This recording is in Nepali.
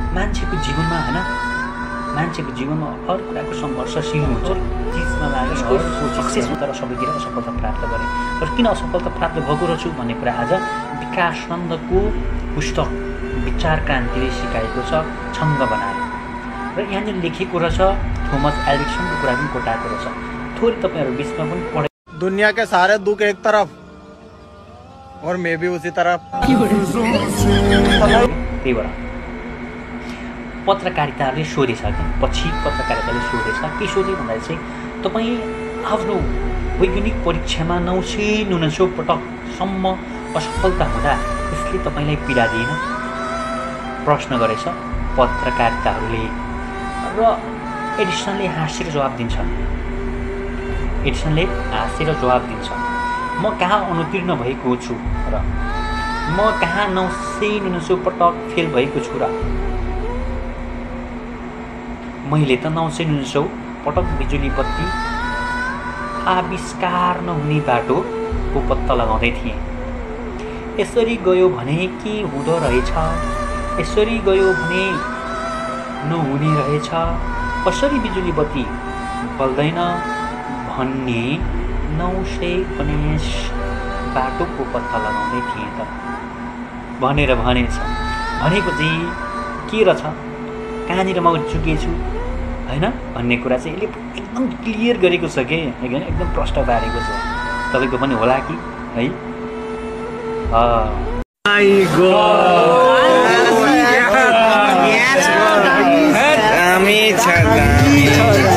मान्छेको जीवनमा हैन मान्छेको जीवनमा हर कुराको सङ्घर्षशील हुन्छ चिजमा लाग्यो सक्सेस तर सबैतिर असफलता प्राप्त गरे र किन असफलता प्राप्त भएको रहेछु भन्ने कुरा आज विकासनन्दको पुस्तक विचार क्रान्तिले सिकाएको छ छन्द बनाएर र यहाँनिर लेखेको रहेछ थोमस एल्भिसनको कुरा पनि कोटाएको रहेछ थोरै तपाईहरु बिचमा पनि पढे दुनिया के सारे दुख एक तरफ और मैं भी उसी तरफ त्यही भएर पत्रकारिताले सोधेछ कि पछि पत्रकारिताले सोधेछ के सोधे भन्दा चाहिँ तपाईँ आफ्नो वैज्ञानिक परीक्षामा 999 पटकसम्म असफलता हुँदा यसले तपाईँलाई पीडा दिएन प्रश्न गरेछ पत्रकारिताहरूले र एडिसनले हाँसेर जवाब दिन्छ म कहाँ अनुतीर्ण भएको छु र म कहाँ 999 पटक फेल भएको छु र मैले त 999 पटक बिजुली बत्ती आविष्कार नहुने बाटोको पत्ता लगाउँदै थिएँ यसरी गयो भने के हुँदो रहेछ यसरी गयो भने नहुने रहेछ कसरी बिजुली बत्ती बल्दैन भन्ने 919 बाटोको पत्ता लगाउँदै थिएँ त भनेर भनेछ भनेको चाहिँ के रहेछ कहाँनिर म चुकेछु हैन भन्ने कुरा चाहिँ यसले एकदम क्लियर गरेको छ के एकदम प्रष्ट पारेको छ तपाईको पनि होला कि है माय गॉड